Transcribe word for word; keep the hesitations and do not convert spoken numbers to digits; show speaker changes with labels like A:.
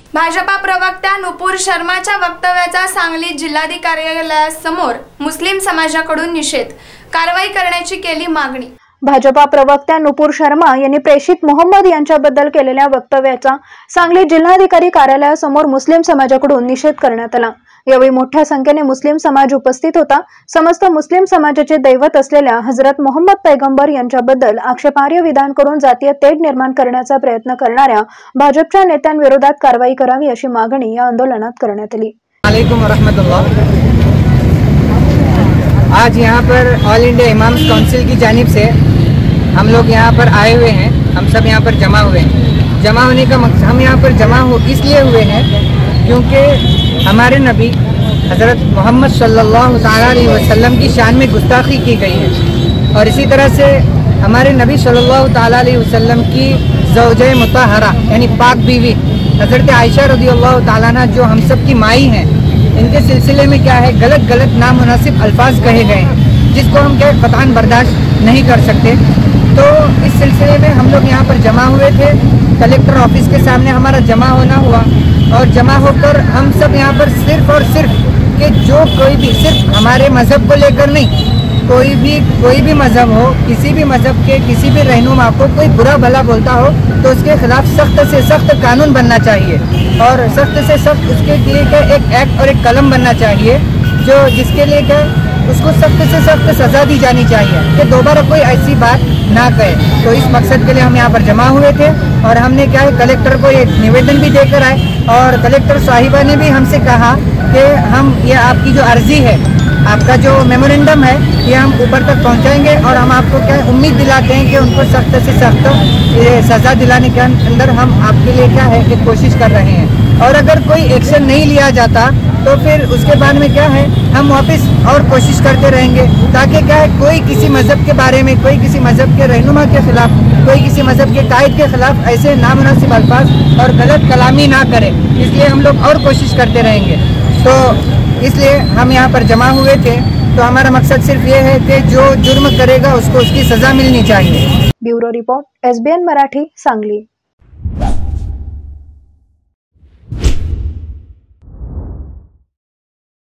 A: भाजपा प्रवक्त्या नुपूर शर्माच्या वक्तव्याचा सांगली जिल्हाधिकार्यालयासमोर मुस्लिम समाजाकडून निषेध, कारवाई करण्याची केली मागणी।
B: भाजपा प्रवक्त्या नुपूर शर्मा यांनी प्रेषित मोहम्मद यांच्याबद्दल केलेल्या वक्तव्याचा सांगली जिल्हाधिकारी कार्यालयासमोर मुस्लिम समाजाकडून निषेध करण्यात आला। यावेळी मोठ्या संख्येने मुस्लिम समाज उपस्थित होता। समस्त मुस्लिम समाजाचे दैवत असलेल्या हजरत मोहम्मद पैगंबर यांच्याबद्दल आक्षेपार्ह विधान करून जातीय तेढ निर्माण करण्याचा प्रयत्न करणाऱ्या भाजपच्या नेत्यांविरोधात कारवाई करावी अशी मागणी या आंदोलनात करण्यात आली।
C: वालेकुम रहमतुल्लाह। आज यहाँ पर ऑल इंडिया इमाम्स काउंसिल की जानिब से हम लोग यहाँ पर आए हुए हैं। हम सब यहाँ पर जमा हुए हैं। जमा होने का मकसद, हम यहाँ पर जमा हो इसलिए हुए हैं क्योंकि हमारे नबी हज़रत मोहम्मद सल्लल्लाहु अलैहि वसल्लम की शान में गुस्ताखी की गई है और इसी तरह से हमारे नबी सल्लल्लाहु अलैहि वसल्लम की ज़ौजे मुतहरा यानी पाक बीवी हज़रत आयशा रज़ियल्लाहु ताला अन्हा जो हम सब की माई हैं, इनके सिलसिले में क्या है गलत गलत नामुनासिब अल्फाज कहे गए हैं जिसको हम क्या कतई बर्दाश्त नहीं कर सकते। तो इस सिलसिले में हम लोग यहाँ पर जमा हुए थे। कलेक्टर ऑफिस के सामने हमारा जमा होना हुआ और जमा होकर हम सब यहाँ पर सिर्फ और सिर्फ कि जो कोई भी सिर्फ हमारे मज़हब को लेकर नहीं, कोई भी कोई भी मज़हब हो, किसी भी मज़हब के किसी भी रहनुमा को कोई बुरा भला बोलता हो तो उसके खिलाफ सख्त से सख्त कानून बनना चाहिए और सख्त से सख्त उसके लिए क्या एक एक्ट और एक कलम बनना चाहिए जो जिसके लिए क्या उसको सख्त से सख्त सज़ा दी जानी चाहिए कि दोबारा कोई ऐसी बात ना कहे। तो इस मकसद के लिए हम यहाँ पर जमा हुए थे और हमने क्या है कलेक्टर को एक निवेदन भी देकर आए और कलेक्टर साहिबा ने भी हमसे कहा कि हम ये आपकी जो अर्जी है, आपका जो मेमोरेंडम है, ये हम ऊपर तक पहुंचाएंगे और हम आपको क्या उम्मीद दिलाते हैं कि उनको सख्त से सख्त सज़ा दिलाने के अंदर हम आपके लिए क्या है कि कोशिश कर रहे हैं। और अगर कोई एक्शन नहीं लिया जाता तो फिर उसके बाद में क्या है हम वापस और कोशिश करते रहेंगे ताकि क्या है कोई किसी मज़हब के बारे में, कोई किसी मज़हब के रहनुमा के ख़िलाफ़, कोई किसी मज़हब के कायद के ख़िलाफ़ ऐसे नामुनासिब अल्फाज और गलत कलामी ना करे। इसलिए हम लोग और कोशिश करते रहेंगे। तो इसलिए हम यहाँ पर जमा हुए थे। तो हमारा मकसद सिर्फ ये है कि जो जुर्म करेगा उसको उसकी सज़ा मिलनी चाहिए।
B: Bureau report, S B N Marathi, Sangli.